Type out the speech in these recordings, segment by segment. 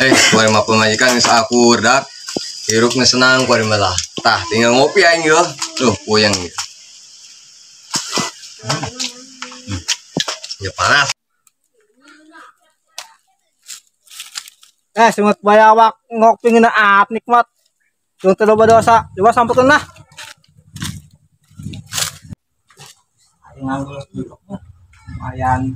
kuari mah pemajikan geus akur dak. Hirup geus senang kuari mah lah. Tah tinggal ngopi aing yo. Tuh puyeng. Ya panas. Semut bayawak ngopi ngina nikmat. Yung terlalu dosa, coba samperin lah. Nganggur lumayan.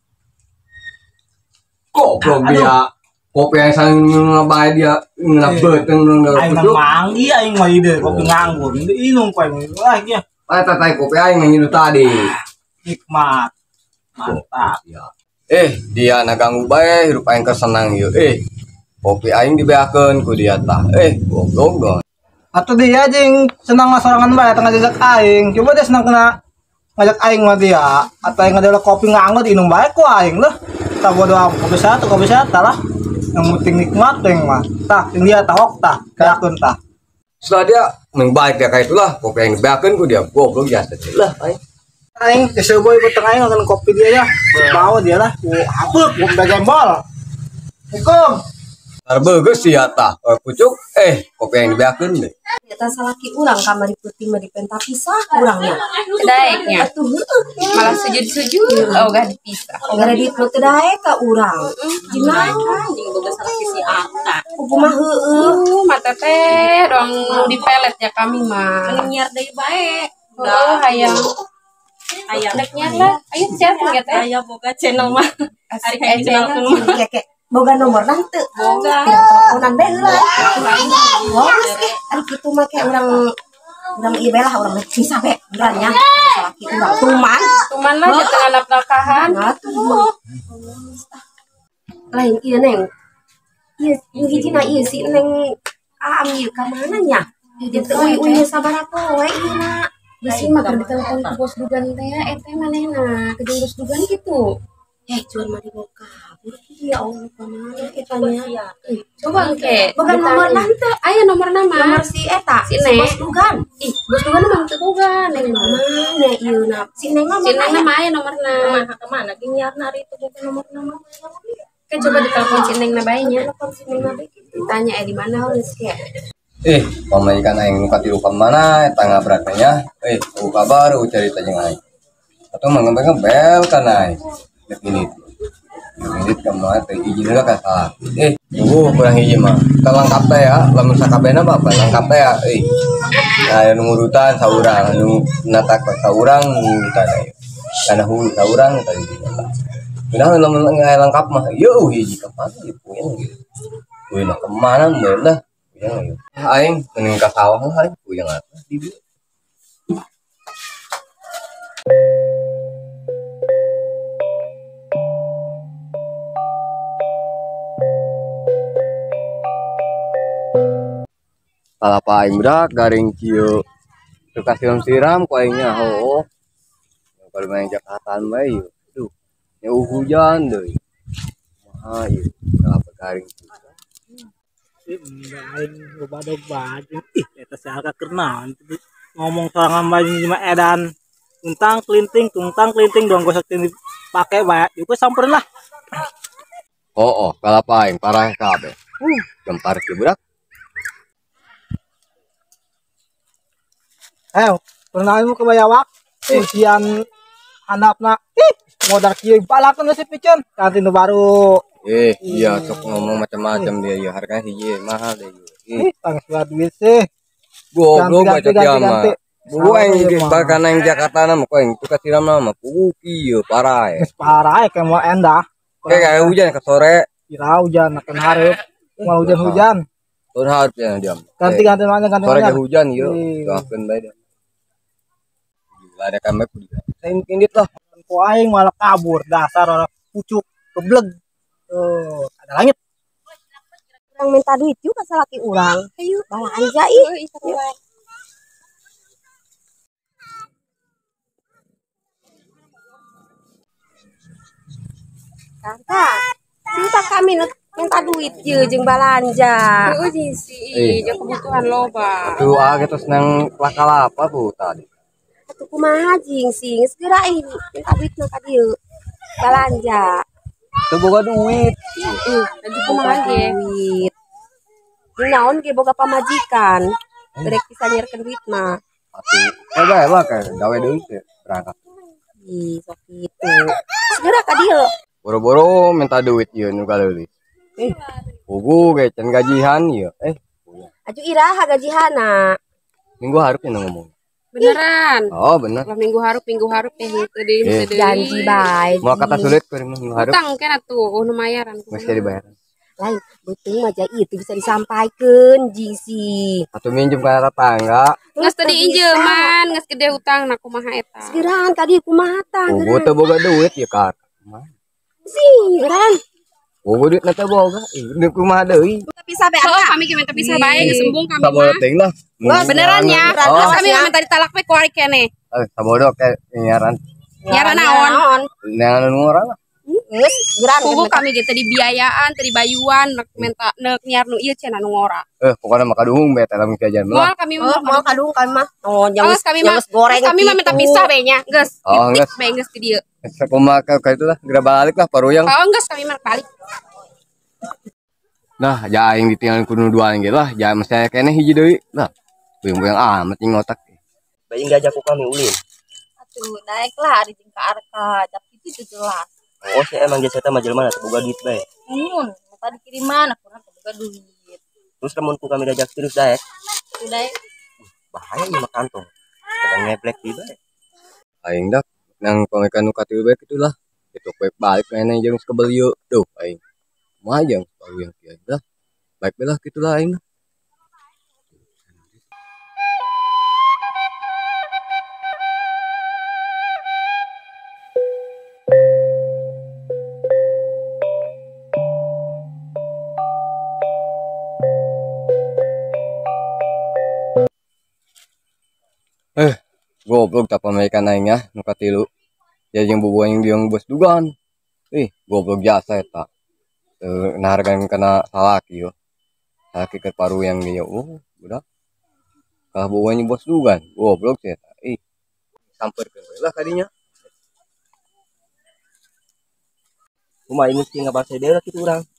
Goblok dia. Kopi yang sang ngabay dia ngabet yang aing manggi aing mah ide kopi nganggur. Inung koy wah ieu. Tay kopi aing ngilu tadi. Nikmat. Mantap. Dia naganggu bae hirup aing kesenang ieu. Kopi aing dibeakeun ku dia tah. Goblok dong. Atuh dia jeung senang sorangan bae tengah jajak aing. Coba dia senang kena ngajak aing mah dia. Atau aing ada kopi nganggur inung bae ku aing leuh. Tah bodo kopi satu lah. Yang penting nikmat teh mah. Tah dia tahok tah, kayakeun tah. Setelah dia baik dia kayak itulah kopi yang dibeakeun ku dia. Goblok jasa lah aing. Aing keseboy beteng aing akan kopi dia ya. Bawa dia lah. Apuk gua gembol. Assalamualaikum. Beges sih tah. Pucuk kopi yang dibeakeun deh. Eta salaki urang kamari putih mah dipenta pisah urangnya. Daeknya. Malah sujud-sujud ogah dipisah. Gara di teu daek ka urang. Gimana Anjing boga salaki si Ata. kumaha heueuh. Mata teh dong dipelet ya kami mah. Mending nyiar deui bae. Hayang. Hayang dek nyiar lah. Ayo share kan teh. Aya boga channel mah. Asik aja Keke boga nomor nanti boga. teleponan bae heula. Wes ke ari kitu mah ke urang ieu bae lah urang bisa bae benerannya. Salaki urang Tuman lah jeung anak nakahan. Atuh. Lain ieu neng. Ieu hijina ieu si neng Aam ieu ka mana nya? Dia teu uy sabaraha poe ieu na. Bisi mah keur ditelepon ku bos dugan teh eta manehna. Ke bos dugan kitu. Jual mah dibawa kabur ya Allah kemana etanya. Coba engke. Boga nomor nanti. Aya nomor nama. Nomor si eta Si si Neng. bos dugan. Bos dugan mah teu dugan. Neng mah. Mana ieu na si Neng mah Si Neng mah aya nomorna. kemana ki nyiarna ari itu bukan nomor Kan coba ditelepon si Neng na bae nya. telepon si Neng mah gitu. Ditanya di mana geus ke. Pamajikan aing nu katilu ka mana eta ngabraknya. Ku kabar cerita jeung aing. Atuh mah ngebel kana aing. Ini kemana teh izin lah kata kurang hiji mah lengkap teh ya lamun sakabehna mah lengkap teh ya nah ngurutan saurang nu natak saurang tadi kana hulu saurang tadi udah lamun lengkap mah yo hiji ka mana puyeng gitu puyeng kemana beunah puyeng aing mending ka sawah aing puyeng atuh di dieu. Kalapa aing berak garing kieu teu kasih siram ku aingnya kalau main Jakarta bae yeuh aduh nya hujan deui kumaha ieu kalapa garing Aing gobadog baju. Eta siaga keur naon ngomong sorangan baju mah edan. Tungtang kelinting dong gosok dipake bae. Ieu samperin lah. kalapa aing parah kabeh gempar kieu berak. Pernah ilmu ke bayawak, usian handapna, modal kieu balakeun geus piceun, kantin nu baru. Iya sok ngomong macam-macam dia ieu hargana hiji mahal deh ieu. Tangis duit sih. Goblok baca kiamat. Ganti. Bu aing geus bakana ing Jakarta na mah aing teu kasiram mah kieu parah. Geus parah ke mau endah. Kayak hujan ke sore. Kira hujan akan hareup. Mau hujan. Tur hareup ya diam. Ganti mana. Sore ke hujan ieu. Doakeun bae dia. Ada kan bae kudu. Saing kindit lah. Ku aing malah kabur dasar orang pucuk gebleg. Ada langit. Urang minta duit juga salaki urang. Ayo balanja ih. Tanta, cinta kami minta duit jeung balanja. Heuh sih, jeung kebutuhan loba. Tuh geus senang kalapa tuh tadi. Atuh kumaha jing sing segera ini minta duit mah ka dieu. Balanja. Teu boga duit. Tadi kumaha ge. duit. Ini naon ge boga pamajikan. Derek bisa nyerkeun duit mah. Atuh bae lah ka gawe deui teh berangkat. Ih, sok gitu. Segera ka dieu. Boro-boro minta duit ieu nu galeulis. Pugu ge can gajihan ieu. Aju iraha gajihana. Minggu hareup nya ngomong. Beneran. Oh bener. Lah minggu harup teu deui. Janji bae. Mau kata sulit keur minggu hareup Utang kan atuh nu mayaran. mesti dibayar. Lain beuteung mah ja itu bisa disampaikeun jisi. Atuh minjem ka tetangga. Geus teu diinjeuman, geus gede utang na kumaha eta. Segeran tadi kumaha tah. Pugu teu boga duit ya kak. Segeran. Pugu duit na teu boga. Ih kumaha deui. Bisa be Oh, kami ge minta pisah bae geus sembung kami Sabodo mah. teuing lah. Beneran ya. Oh, Terus kami mah minta ditalak we ku ari keneh. sabodo ke nyaran. Nyaran naon? Neangan nu urang lah. Geus geran. Kubu kami ge teu dibiayaan, teu dibayuan, neuk nyiar nu ieu cenah nu ngora. Pokoknya mah kadung be teh lamun kajian Moal mah. kami Oh, mah mau kadung kan mah. Oh, Geus kami mah goreng. kami mah minta pisah we nya. Geus. Oh, geus. Be geus di dieu. Sakumaha ka itu lah, geura balik lah paruyang. Oh, geus kami mah balik. Nah, ja aing ditinggalin ku nu duaan ge lah, ja mesti aya keneh hiji deui. Lah, buyung-buyung amat ing otak. Bayi ngajak ku kami ulin. Atuh, naiklah di jeung ka arka, tapi itu jelas. Oh, saya emang jasa teh majelma teh boga duit bae. Mun, tadi kiriman aku kan boga duit. Terus lamun ku kami diajak terus daek, Udah bahaya ieu mah kantong. Kadang ngeblek di bae. Aing dak nang pamikan nu katilu bae kitu lah. Kitu bae balik keneh jeung sakebel ieu. Duh, aing. Moal jeung paruyang kieu dah. Baik bae lah kitu lah aing. Goblok tak pamaikan aing ya nu katilu. Ya jeung bubuang yang bos dugaan. Goblok jasa eta. Nahargan kana salaki yo. Salaki keur paruyang dia. Budak. Kalah bubuang bos dugaan. Goblok sih eta. Sampeurkeun we lah kadinya. Kumaha ini sih ngabasa deui lah kitu urang.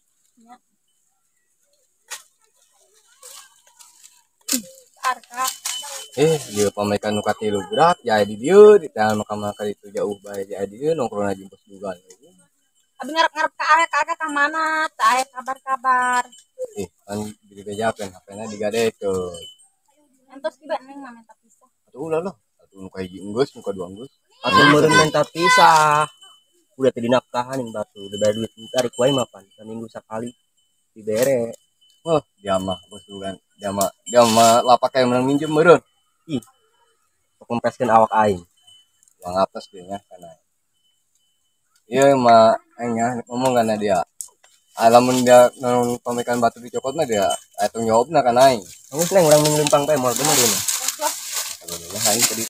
Dia pamaikan nu katilu gerak jae di dieu di tengah mahkamah ka ditu jauh bae jae di dieu nongkrongna jeung bos dugaan. Abi ngarep-ngarep ka arek ka mana? Tah aya kabar-kabar. Kan digajakeun HP-na digadekeun. Entos tiba neng mah minta pisah. Atuh ulah lah. Atuh nu ka hiji enggeus, nu kadua enggeus. Atuh meureun minta pisah. Udah teu dinafkahan batu, udah bayar duit tarik wae mah pan. Seminggu sakali dibere. Dia mah bos dugaan. Dia mah lapak kayak menang minjem meureun. Kompeskeun awak aing. Uang apes dia nya kana. Ieu mah aing ngomong kana dia. Lamun dia nu pamikan batu dicokot mah dia atuh jawabna kana aing. Geus neng urang menglimpang bae moal bener ieu mah. Alhamdulillah aing tadi.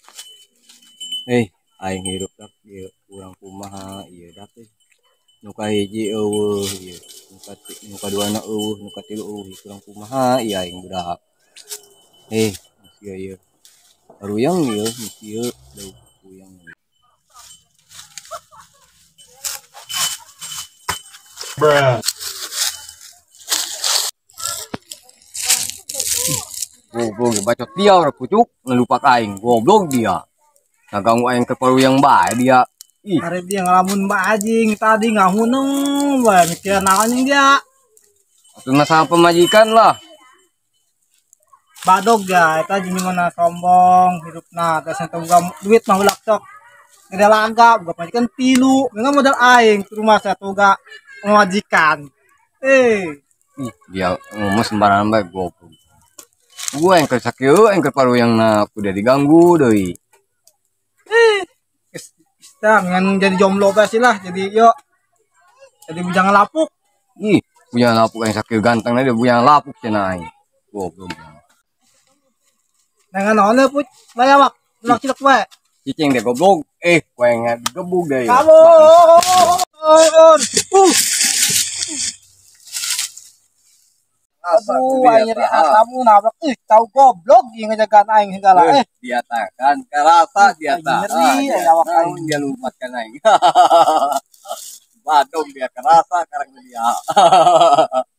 Aing hirup dak ieu urang kumaha ieu dak teh. Nu ka hiji eueuh ieu. Nu kaduana eueuh, nu katilu eueuh urang kumaha ieu aing budak. Masih ieu. Paruyang ieu, masih ieu deuh puyang. Goblok bacot dia orang pucuk ngelupak aing goblok dia. Ngaganggu aing ke paruyang bae dia. Hari dia ngelamun bajing tadi ngahunung bae mikir naon yang dia. Atuh masalah pemajikan lah. Badog ya eta jeung mana sombong hidupna terus ente boga duit mah ulak cok. Gede laga boga majikan tilu, ngan modal aing ke rumah saya boga majikan. Dia ngomong sembarangan bae goblok. Gua yang kesakieu yang ke paruyangna kudu diganggu deui. Kita ngan jadi jomblo bae sih lah jadi yuk. Jadi bujang lapuk. Punya lapuk yang sakieu gantengna dia punya lapuk cenah aing. Goblok. Dengan naon put bayawak ulak cilok bae. Cicing deh goblok. Kowe ngagebug deui. Kamu. Aduh, aing nyeri kamu nabrak tahu goblok ieu ngajagaan aing segala Dia takan karasa dia nyeri awak aing dia lumpatkan aing. Badung dia kerasa karang dia.